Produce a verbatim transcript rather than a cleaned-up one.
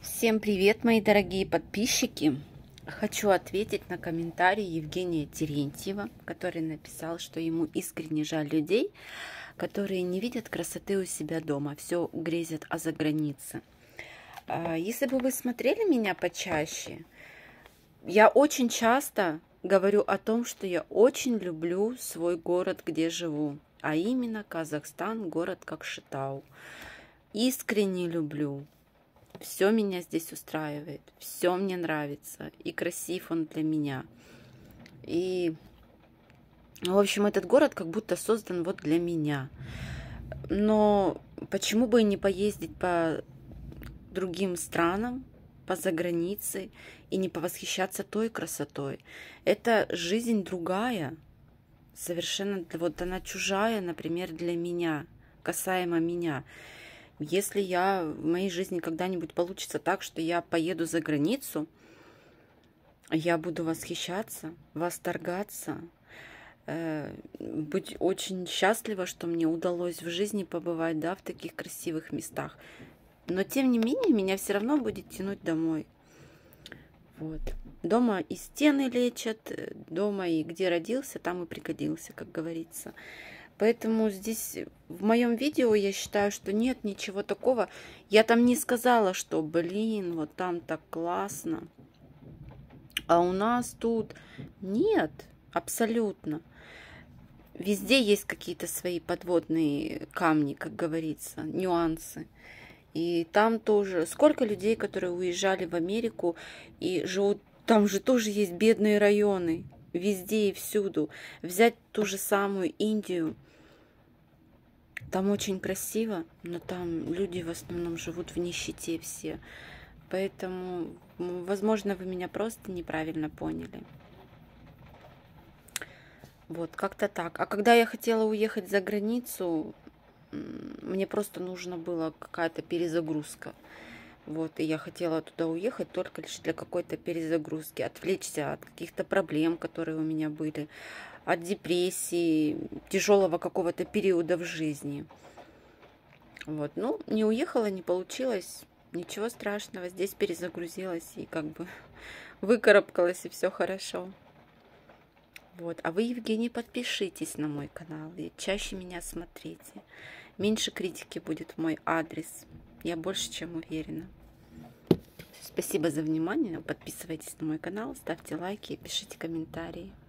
Всем привет, мои дорогие подписчики! Хочу ответить на комментарий Евгения Терентьева, который написал, что ему искренне жаль людей, которые не видят красоты у себя дома, все грезят о загранице. Если бы вы смотрели меня почаще, я очень часто говорю о том, что я очень люблю свой город, где живу, а именно Казахстан, город Кокшетау. Искренне люблю. Все меня здесь устраивает, все мне нравится, и красив он для меня. И, в общем, этот город как будто создан вот для меня. Но почему бы и не поездить по другим странам, по загранице, и не повосхищаться той красотой? Это жизнь другая, совершенно, вот она чужая, например, для меня, касаемо меня. Если я в моей жизни когда-нибудь получится так, что я поеду за границу, я буду восхищаться, восторгаться, э, быть очень счастлива, что мне удалось в жизни побывать, да, в таких красивых местах. Но тем не менее, меня все равно будет тянуть домой. Вот. Дома и стены лечат, дома и где родился, там и пригодился, как говорится. Поэтому здесь в моем видео я считаю, что нет ничего такого. Я там не сказала, что, блин, вот там так классно. А у нас тут нет, абсолютно. Везде есть какие-то свои подводные камни, как говорится, нюансы. И там тоже сколько людей, которые уезжали в Америку и живут, там же тоже есть бедные районы. Везде и всюду. Взять ту же самую Индию. Там очень красиво, но там люди в основном живут в нищете все. Поэтому, возможно, вы меня просто неправильно поняли. Вот, как-то так. А когда я хотела уехать за границу, мне просто нужно было какая-то перезагрузка. Вот, и я хотела туда уехать только лишь для какой-то перезагрузки, отвлечься от каких-то проблем, которые у меня были, от депрессии, тяжелого какого-то периода в жизни. Вот, ну, не уехала, не получилось, ничего страшного, здесь перезагрузилась и как бы выкарабкалась, и все хорошо. Вот, а вы, Евгений, подпишитесь на мой канал и чаще меня смотрите. Меньше критики будет в мой адрес. Я больше чем уверена. Спасибо за внимание. Подписывайтесь на мой канал, ставьте лайки, пишите комментарии.